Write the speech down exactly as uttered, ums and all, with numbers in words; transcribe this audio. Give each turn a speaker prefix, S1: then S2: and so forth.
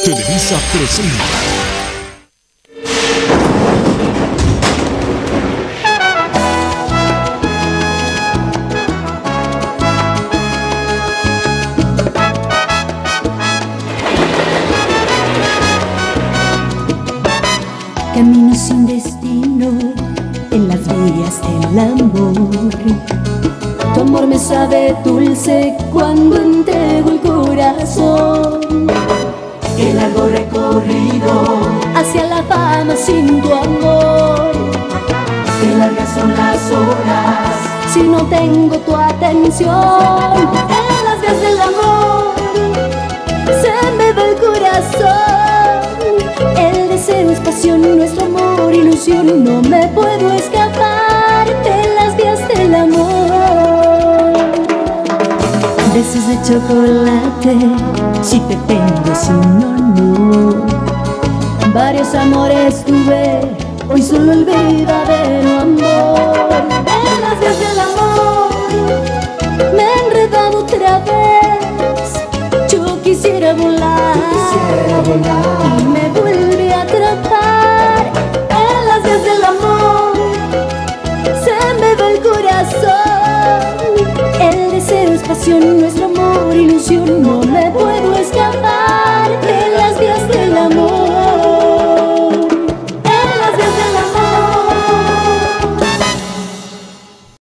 S1: Televisa presenta.
S2: Camino sin destino en las vías del amor. Tu amor me sabe dulce cuando entrego el corazón.
S3: El largo recorrido
S2: hacia la fama sin tu amor.
S3: Qué largas son las horas
S2: si no tengo tu atención. En las vías del amor se me va el corazón. El deseo es pasión, nuestro amor ilusión. No me puedo escapar de las vías del amor. Besos de chocolate, si te tengo, si no, no. Varios amores tuve, hoy solo el verdadero amor. En las vías del amor me he enredado otra vez. Yo quisiera volar,
S3: Yo quisiera volar